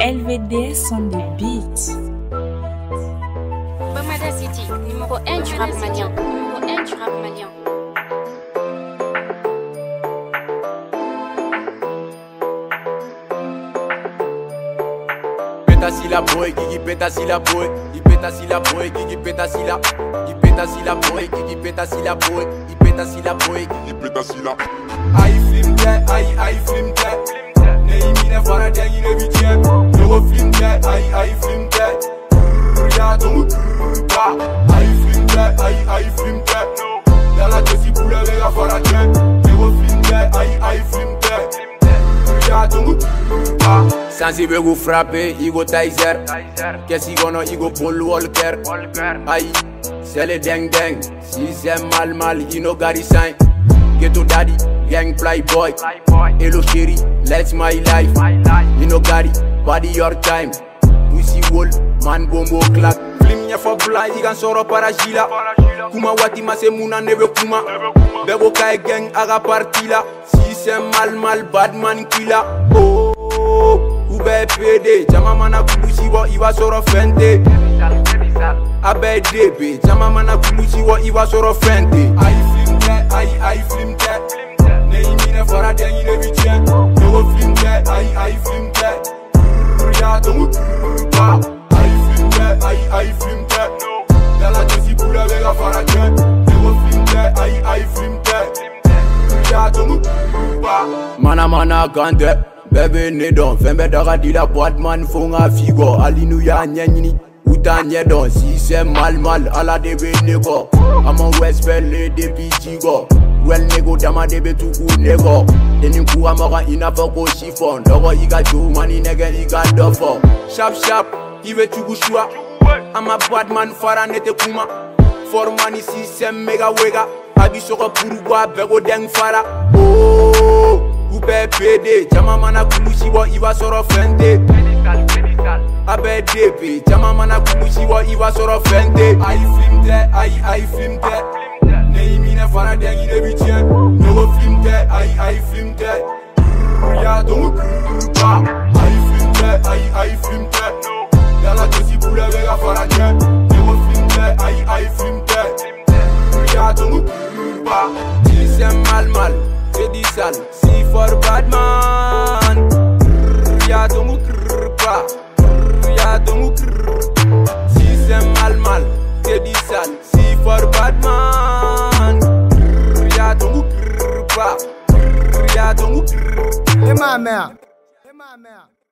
LVDS on the beat. BAMADA-CITY, numéro 1 du rap malien. Numéro 1 du rap malien. Si la boy, qui pète si la boy, il pète si la boy, qui pète si la, il pète si la boy, qui pète si la boy, il pète si la boy, il pète si la. AYI FILM TE, AYI FILM TE, Neymine fara dengi ne huitième, Euro FILM TE, AYI FILM TE, ya ton ba, AYI FILM TE, AYI FILM TE, dans la jessie pour lever la fara dengi, Euro FILM TE, AYI FILM TE, ya ton ba. Sans y go frapper, il go Tizer. Qu'est-ce qu'il y a, il go Paul Walker. Aïe, c'est le deng deng. Si c'est mal, il no got sign. Ghetto daddy, gang playboy. Hello chérie, let's my life. You no got it, body your time. Pussy wall, man bombo clap. Flim nya for blind, il can soro paragila. Kuma wati ma se muna neve kuma. Bebo kai gang aga partila. Si c'est mal, bad man killer. Oh. Ube PD, jama mana kulusi wo iwa soro fente. Abe DB, jama mana kulusi wo iwa soro fente. AYI FILM TE, AYI FILM TE, Neymine fara dengi ne huitième, Euro FILM TE, AYI FILM TE, ya ton ba. AYI FILM TE, AYI FILM TE, dans la jessie pour lever la fara dengi, Euro FILM TE, AYI FILM TE, ya ton ba. Mana kante. Bébé né don, fembe daga di la boîte man fonga figo. Alinu ya nyenyini, uta nyedon. Si c'est mal, ala debe nego. Amon respect le debi jigo. Well nego dama debe tuku nego. Deni ku amaka inafa ko chiffon. Logo iga jo mani nege iga dofo. Sharp, ive tuku shua. Ama bad man fara nete kuma. For money si c'est mega wega. Abi soko purugwa bego deng fara. Oh. Ube PD, jama mana kulusi wo iwa soro fente. Abe DB, jama mana kulusi wo iwa soro fente. AYI FILM TE, AYI FILM TE, Neymine fara dengi ne huitième, Euro FILM TE, AYI FILM TE, ya ton ba. AYI FILM TE, AYI FILM TE, dans la jessie pour lever la fara dengi, Euro FILM TE, AYI FILM TE, ya ton ba. Si c'est mal, c'est dit sale. Si for bad man, ya ton ba, ya ton. Si c'est mal, c'est dit sale. Si for bad man, ya ton ba, ya ton. Et ma mère.